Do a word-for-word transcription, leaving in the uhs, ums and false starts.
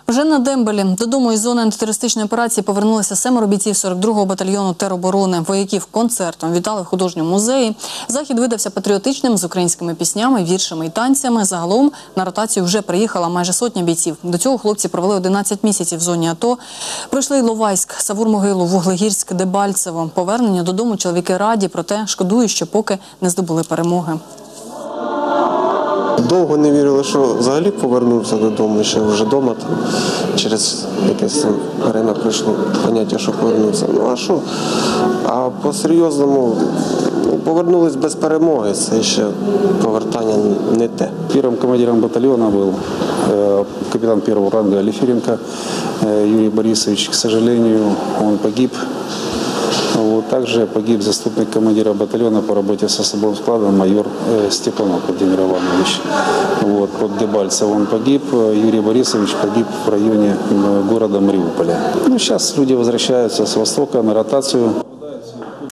Вже на дембелі додому із зони антитерористичної операції повернулися семеро бійців сорок другого батальйону тероборони. Вояків концертом вітали в художньому музеї. Захід видався патріотичним з українськими піснями, віршами і танцями. Загалом на ротацію вже приїхала майже сотня бійців. До цього хлопці провели одинадцять місяців в зоні АТО. Пройшли Іловайськ, Савур-Могилу, Вуглегірськ, Дебальцево. Повернення додому чоловіки раді, проте шкодують, що поки не здобули перемоги. Довго не вірили, що взагалі повернувся додому, ще вже вдома. Там, через якесь время прийшло поняття, що повернувся. Ну а що? А по-серйозному повернулись без перемоги, це ще повертання не те. Первым командиром батальона был капитан первого ранга Алиференко Юрий Борисович. К сожалению, он погиб. Вот. Также погиб заступник командира батальона по работе с особым складом майор Степанов Владимир Иванович. Вот. Под Дебальцевым он погиб. Юрий Борисович погиб в районе города Мариуполя. Ну, сейчас люди возвращаются с востока на ротацию.